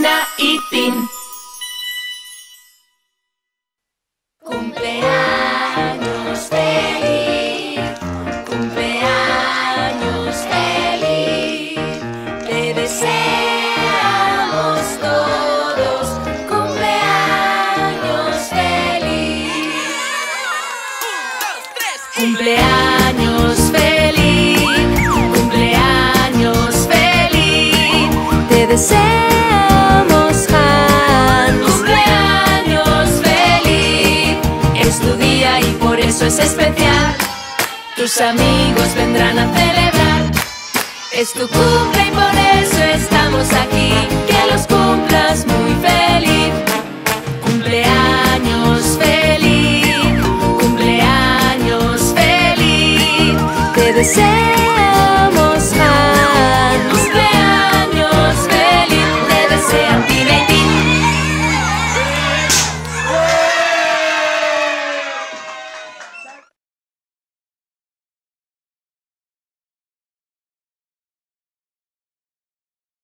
Tina y Tin. Cumpleaños feliz, cumpleaños feliz, te deseamos todos cumpleaños feliz. Cumpleaños feliz, cumpleaños feliz, te deseamos, Hans. Cumpleaños feliz, es tu día y por eso es especial. Tus amigos vendrán a celebrar. Es tu cumple y por eso estamos aquí. Que los cumplas muy feliz. Cumpleaños feliz, cumpleaños feliz, te deseo.